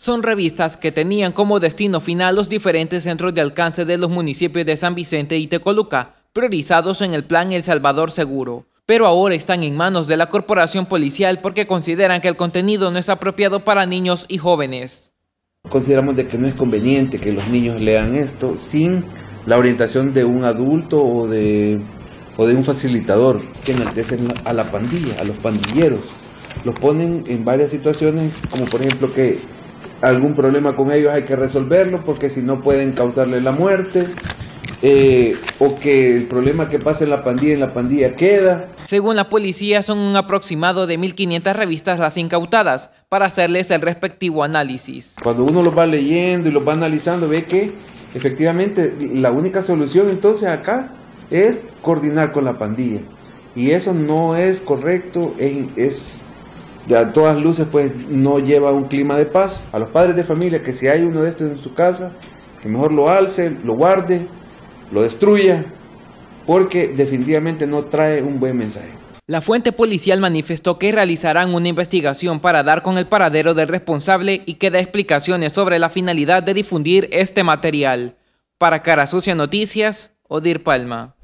Son revistas que tenían como destino final los diferentes centros de alcance de los municipios de San Vicente y Tecoluca, priorizados en el plan El Salvador Seguro. Pero ahora están en manos de la corporación policial porque consideran que el contenido no es apropiado para niños y jóvenes. Consideramos de que no es conveniente que los niños lean esto sin la orientación de un adulto o de un facilitador que enaltecen a la pandilla, a los pandilleros. Los ponen en varias situaciones, como por ejemplo que algún problema con ellos hay que resolverlo porque si no pueden causarle la muerte, o que el problema que pasa en la pandilla queda. Según la policía, son un aproximado de 1.500 revistas las incautadas para hacerles el respectivo análisis. Cuando uno los va leyendo y los va analizando, ve que efectivamente la única solución entonces acá es coordinar con la pandilla. Y eso no es correcto, es a todas luces pues no lleva un clima de paz. A los padres de familia que si hay uno de estos en su casa, que mejor lo alce, lo guarde, lo destruya, porque definitivamente no trae un buen mensaje. La fuente policial manifestó que realizarán una investigación para dar con el paradero del responsable y que dé explicaciones sobre la finalidad de difundir este material. Para Cara Sucia Noticias, Odir Palma.